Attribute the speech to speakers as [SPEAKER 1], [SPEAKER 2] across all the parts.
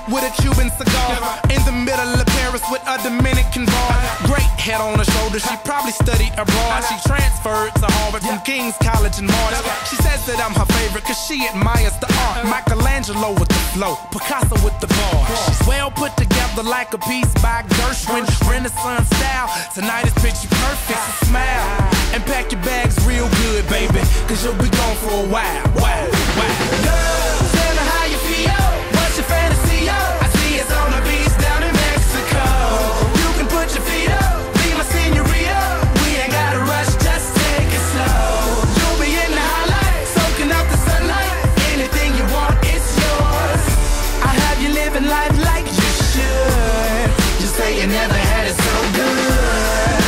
[SPEAKER 1] with a Cuban cigar. In the middle of Paris with a Dominican bar. Great head on her shoulder, she probably studied abroad. She transferred to Harvard from King's College in March. She says that I'm her favorite cause she admires the art. Michelangelo with the flow, Picasso with the bars. She's well put together like a piece by Gershwin. Renaissance style, tonight is picture perfect. So smile and pack your bags real good, baby, cause you'll be gone for a while. Girl, tell me how you feel. What's your fantasy, yo? I see it's on the beach down in Mexico. You can put your feet up, be my senorita. We ain't gotta rush, just take it slow. You'll be in the highlight, soaking up the sunlight. Anything you want, it's yours. I have you living life like you should. You say you never had it so good.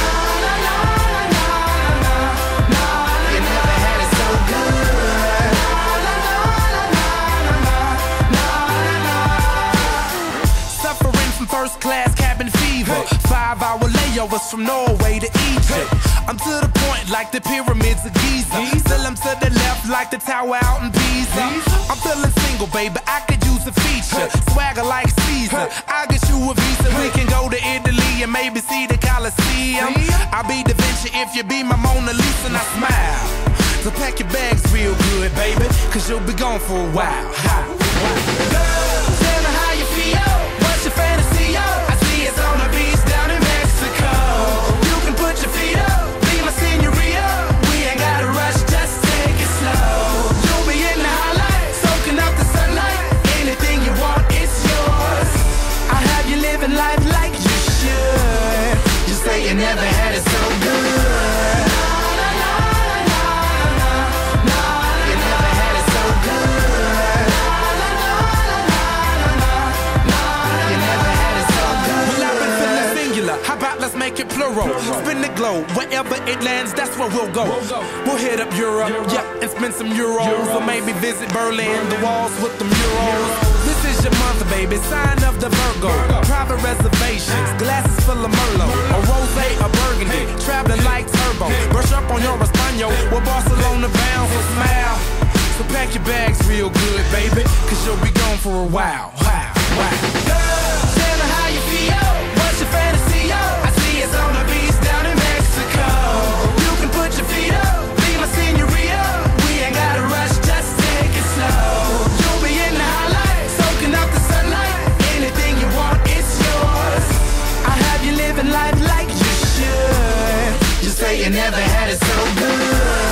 [SPEAKER 1] First class cabin fever, 5-hour layovers from Norway to Egypt. I'm to the point like the pyramids of Giza. Still I'm to the left like the tower out in Pisa. I'm feeling single, baby, I could use a feature. Swagger like Caesar, I'll get you a visa. We can go to Italy and maybe see the Colosseum. I'll be Da Vinci if you be my Mona Lisa. And I smile, so pack your bags real good, baby, cause you'll be gone for a while. Girl, tell me how you feel. What's your fantasy, yo? I see it's on the beach down in Mexico. You can put your feet up, be my senorita. We ain't gotta rush, just take it slow. You'll be in the highlight, soaking up the sunlight. Anything you want, it's yours. I have you living life like you should. You say you never had it so good. How about let's make it plural? Spin the globe, wherever it lands, that's where we'll go. We'll hit up Europe, yeah, and spend some euros. Or maybe visit Berlin, the walls with the murals. This is your month, baby, sign of the Virgo. Private reservations, glasses full of Merlot. A rosé, a burgundy, traveling like turbo. Brush up on your Espanol, we're Barcelona bound, so smile. So pack your bags real good, baby, cause you'll be gone for a while. Girl, tell me how you feel. What's your fantasy, yo? I see it's on the beach down in Mexico. You can put your feet up, be my senorita. We ain't gotta rush, just take it slow. You'll be in the highlight, soaking up the sunlight. Anything you want, it's yours. I have you living life like you should. You say you never had it so good.